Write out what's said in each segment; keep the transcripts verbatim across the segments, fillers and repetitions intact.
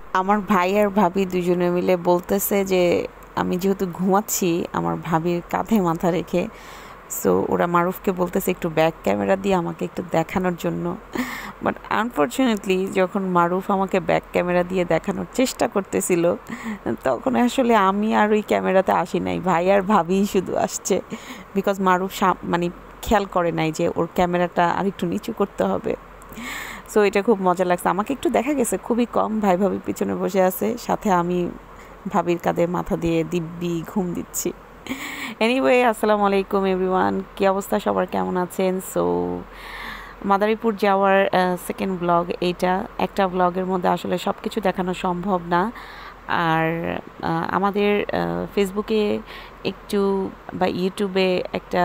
আমার ভাই আর ভাবি দুজনে মিলে বলতেছে যে আমি যেহেতু ঘুমাচ্ছি আমার ভাবির কাঁধে মাথা রেখে, সো ওরা মারুফকে বলতেছে একটু ব্যাক ক্যামেরা দিয়ে আমাকে একটু দেখানোর জন্য। বাট আনফর্চুনেটলি যখন মারুফ আমাকে ব্যাক ক্যামেরা দিয়ে দেখানোর চেষ্টা করতেছিল তখন আসলে আমি আর ওই ক্যামেরাতে আসি নাই, ভাই আর ভাবিই শুধু আসছে। বিকজ মারুফ মানে খেয়াল করে নাই যে ওর ক্যামেরাটা আর একটু নিচু করতে হবে। সো এটা খুব মজা লাগছে, আমাকে একটু দেখা গেছে খুবই কম। ভাই ভাবি পিছনে বসে আছে, সাথে আমি ভাবির কাঁধে মাথা দিয়ে দিব্যি ঘুম দিচ্ছি। এনিওয়ে, আসসালামু আলাইকুম এভরিওয়ান, কী অবস্থা সবার, কেমন আছেন? সো মাদারীপুর যাওয়ার সেকেন্ড ব্লগ এইটা। একটা ব্লগের মধ্যে আসলে সব কিছু দেখানো সম্ভব না। আর আমাদের ফেসবুকে একটু বা ইউটিউবে একটা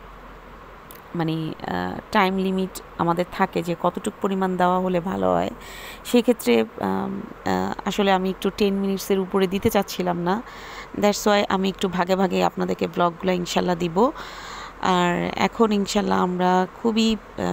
মানে টাইম লিমিট আমাদের থাকে যে কতটুকু পরিমাণ দেওয়া হলে ভালো হয়। সেক্ষেত্রে আসলে আমি একটু টেন মিনিটসের উপরে দিতে চাচ্ছিলাম না, দ্যাটস ওয়াই আমি একটু ভাগে ভাগে আপনাদেরকে ব্লগগুলো ইনশাল্লাহ দিব। আর এখন ইনশাল্লাহ আমরা খুবই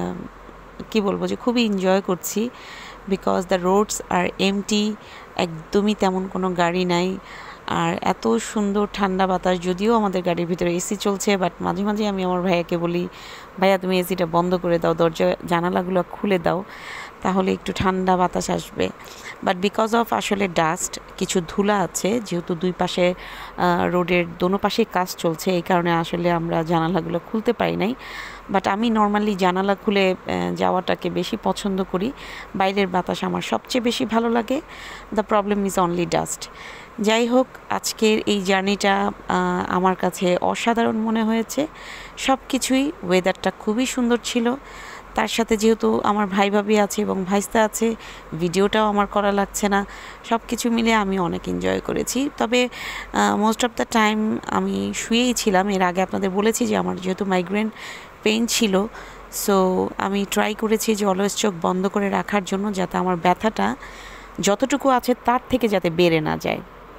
কি বলবো যে খুবই এনজয় করছি, because the roads are empty, একদমই তেমন কোনো গাড়ি নাই। আর এত সুন্দর ঠান্ডা বাতাস, যদিও আমাদের গাড়ির ভিতরে এসি চলছে, বাট মাঝে মাঝে আমি আমার ভাইয়াকে বলি, ভাইয়া তুমি এসিটা বন্ধ করে দাও, দরজা জানালাগুলো খুলে দাও, তাহলে একটু ঠান্ডা বাতাস আসবে। বাট বিকজ অফ আসলে ডাস্ট, কিছু ধুলা আছে, যেহেতু দুই পাশে রোডের দোনো পাশেই কাজ চলছে, এই কারণে আসলে আমরা জানালাগুলো খুলতে পারি নাই। বাট আমি নর্মালি জানালা খুলে যাওয়াটাকে বেশি পছন্দ করি, বাইরের বাতাস আমার সবচেয়ে বেশি ভালো লাগে। The problem is only dust. যাই হোক, আজকের এই জার্নিটা আমার কাছে অসাধারণ মনে হয়েছে। সব কিছুই, ওয়েদারটা খুবই সুন্দর ছিল, তার সাথে যেহেতু আমার ভাই ভাবি আছে এবং ভাইস্তা আছে, ভিডিওটাও আমার করা লাগছে না, সব কিছু মিলে আমি অনেক এনজয় করেছি। তবে মোস্ট অফ দ্য টাইম আমি শুয়েই ছিলাম। এর আগে আপনাদের বলেছি যে আমার যেহেতু মাইগ্রেন পেইন ছিল, সো আমি ট্রাই করেছি যে অলওয়েজ চোখ বন্ধ করে রাখার জন্য, যাতে আমার ব্যথাটা যতটুকু আছে তার থেকে যাতে বেড়ে না যায়।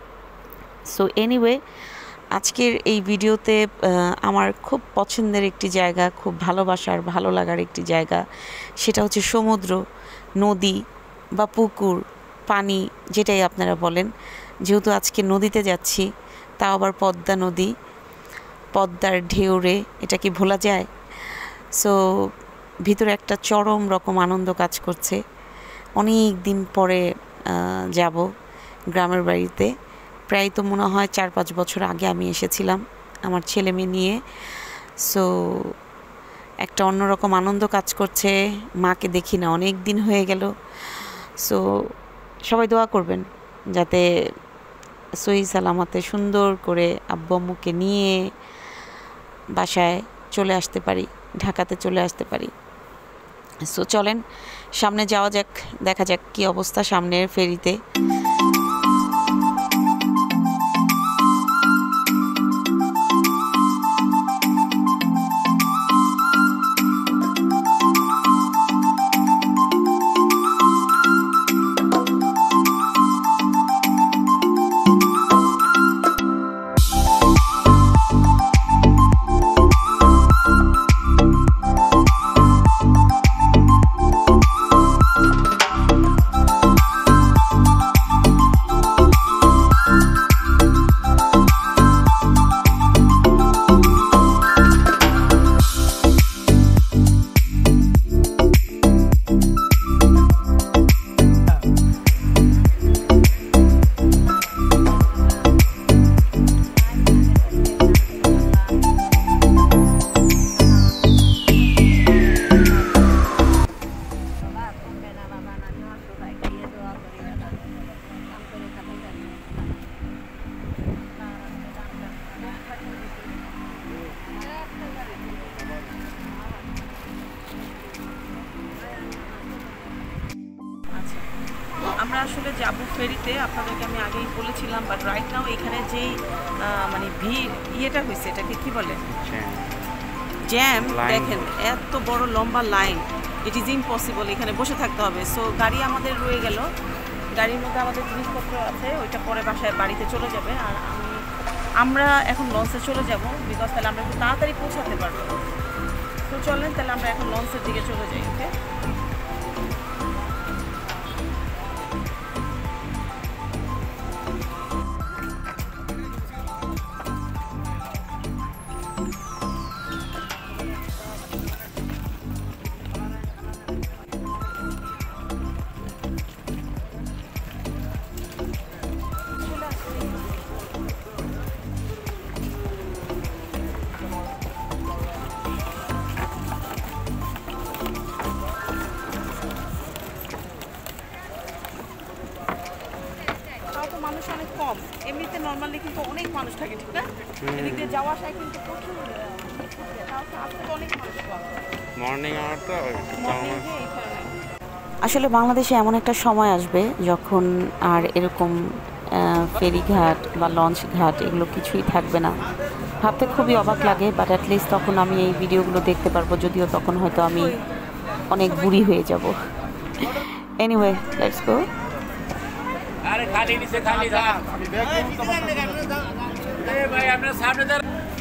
সো এনিওয়ে, আজকের এই ভিডিওতে আমার খুব পছন্দের একটি জায়গা, খুব ভালোবাসার ভালো লাগার একটি জায়গা, সেটা হচ্ছে সমুদ্র, নদী বা পুকুর, পানি, যেটাই আপনারা বলেন। যেহেতু আজকে নদীতে যাচ্ছি, তাও আবার পদ্মা নদী, পদ্মার ঢেউরে, এটা কি ভোলা যায়? সো ভিতরে একটা চরম রকম আনন্দ কাজ করছে। অনেক দিন পরে যাব গ্রামের বাড়িতে, প্রায় তো মনে হয় চার পাঁচ বছর আগে আমি এসেছিলাম আমার ছেলে মেয়ে নিয়ে। সো একটা অন্যরকম আনন্দ কাজ করছে, মাকে দেখি না অনেক দিন হয়ে গেল। সো সবাই দোয়া করবেন যাতে সহি সালামতে সুন্দর করে আব্বু আম্মুকে নিয়ে বাসায় চলে আসতে পারি, ঢাকাতে চলে আসতে পারি। সো চলেন সামনে যাওয়া যাক, দেখা যাক কি অবস্থা সামনের ফেরিতে। আমরা আসলে যাব ফেরিতে, আপনাদেরকে আমি আগেই বলেছিলাম। বাট রাইট নাও এখানে যেই মানে ভিড় ইয়েটা হয়েছে, এটাকে কি বলে, জ্যাম, দেখেন এত বড় লম্বা লাইন, ইট ইজ ইম্পসিবল এখানে বসে থাকতে হবে। সো গাড়ি আমাদের রয়ে গেল, গাড়ির মধ্যে আমাদের জিনিসপত্র আছে, ওইটা পরে বাসায় বাড়িতে চলে যাবে। আর আমি আমরা এখন লঞ্চে চলে যাব, বিকজ তাহলে আমরা একটু তাড়াতাড়ি পৌঁছাতে পারবো। তো চলেন তাহলে আমরা এখন লঞ্চের দিকে চলে যাই। ওকে, তাও তো মানুষ অনেক কম, এমনিতে নর্মালি কিন্তু অনেক মানুষ থাকে, ঠিক না? এদিক দিয়ে যাওয়া আসায় কিন্তু প্রচুর তাও তো আজকে অনেক মানুষ কম, মর্নিং আওয়ার তো আসলে বাংলাদেশে এমন একটা সময় আসবে যখন আর এরকম ফেরিঘাট বা লঞ্চ ঘাট এগুলো কিছুই থাকবে না। ভাবতে খুবই অবাক লাগে, বাট অ্যাটলিস্ট তখন আমি এই ভিডিওগুলো দেখতে পারবো, যদিও তখন হয়তো আমি অনেক বুড়ি হয়ে যাব। Anyway, let's go. আরে খালি নিচে খালি যা আমি ব্যাগ এই ভাই আপনার সামনে দাঁড়া।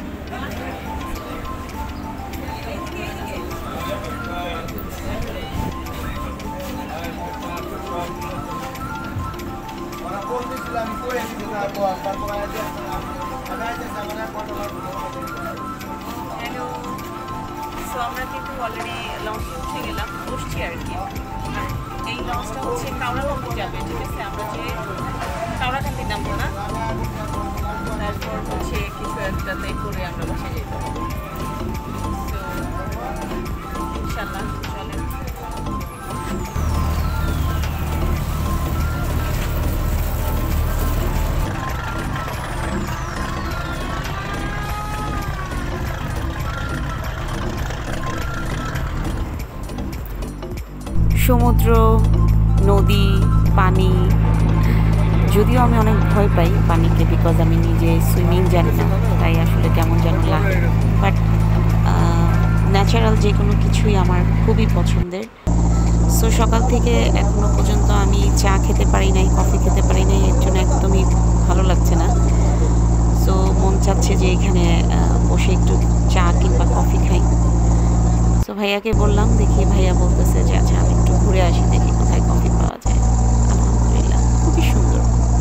ওরা বলতেছিলাম কই আছে তারপর তারপর আইতে আমি আইতে সামনে কত লাগবে। হ্যালো, সো আমরা কিন্তু অলরেডি লঞ্চে উঠে গেলাম, বসছি আর কি। এই লঞ্চটা হচ্ছে কাউরাকান্দি যাবে, ঠিক আছে? আমরা যে কাউরাকান্দি নামবো না, তারপর হচ্ছে কিছু একটাতে করে আমরা বসে যেতে হবে। তো ইনশাল্লাহ চলেন। সমুদ্র, নদী, পানি, যদিও আমি অনেক ভয় পাই পানিকে, বিকজ আমি নিজে সুইমিং জানি না, তাই আসলে কেমন যেন লাগে। বাট ন্যাচারাল যে কোনো কিছুই আমার খুবই পছন্দের। সো সকাল থেকে এখনো পর্যন্ত আমি চা খেতে পারি নাই, কফি খেতে পারি নাই, এর জন্য একদমই ভালো লাগছে না। সো মন চাচ্ছে যে এখানে বসে একটু চা কিংবা কফি খাই। তো ভাইয়াকে বললাম, দেখি ভাইয়া বলতেছে যে আচ্ছা আমি একটু ঘুরে আসি, দেখি কোথায় কফি পাওয়া যায়। আলহামদুলিল্লাহ, খুবই সুন্দর।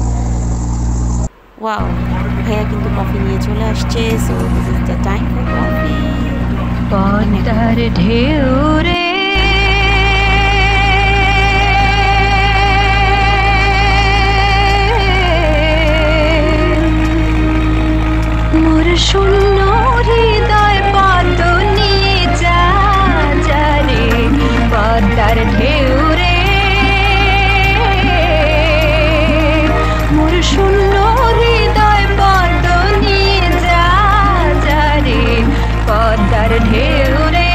ওয়াও, ভাইয়া কিন্তু কফি নিয়ে চলে আসছে। So this is the time for coffee. পদ্মার ঢেউ রে মোর শূন্য হৃদয় পদ নিয়ে যা যা রে, পদ্মার ঢেউ রে মোর শূন্য হৃদয় পদ নিয়ে যা যা রে, পদ্মার ঢেউ রে।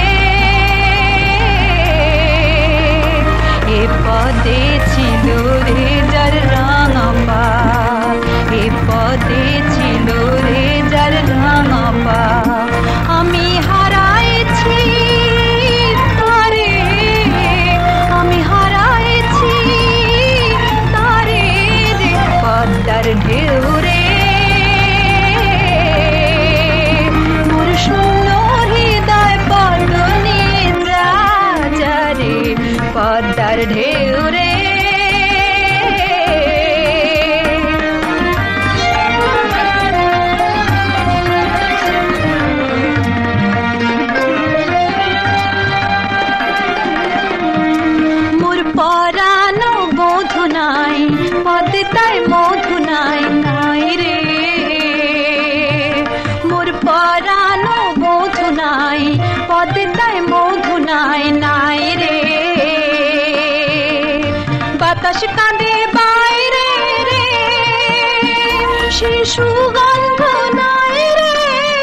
এ পদে ছিল রে যার রাঙা পা, এ পদে ছিল রে যার রাঙা পা, আমি হারাইছি তারে, আমি হারাইছি তারে রে, পদ্মার ঢেউ রে মোর শূন্য হৃদয় পদ নিয়ে যা যা রে, পদ্মার ঢেউ রে। মোর পরানো বধু নাই, পদ্মায় মধু নাই নাই রে, মোর পরানো বধু নাই, পদ্মায় মধু নাই নাই রে, বাতাস কাঁদে বাইরে রে, শিশু গন্ধ নাই রে,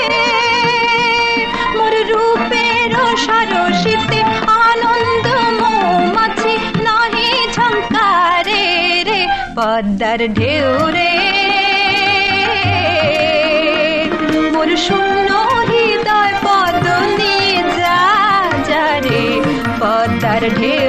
মোর রূপের সরসিতে আনন্দ মৌমাছি নাহি ঝঙ্কারে রে, পদ্মার ঢেউ রে মোর শূন্য হৃদয় পদ নিয়ে যা যা রে, পদ্মার ঢেউ